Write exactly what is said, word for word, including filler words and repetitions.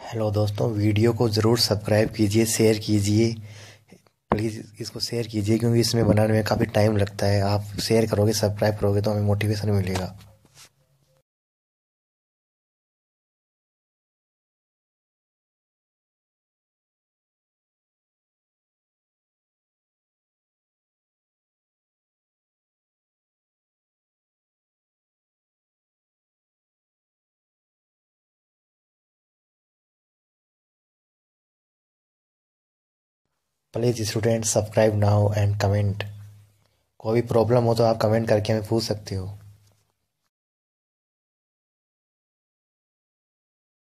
Hello दोस्तों, video को ज़रूर सब्सक्राइब कीजिए, शेयर कीजिए। प्लीज़ इसको शेयर कीजिए क्योंकि इसमें बनाने में काफ़ी टाइम लगता है। आप शेयर करोगे, सब्सक्राइब करोगे तो हमें मोटिवेशन मिलेगा। Please student, subscribe now and comment. कोई भी प्रॉब्लम हो तो आप कमेंट करके हमें पूछ सकते हो।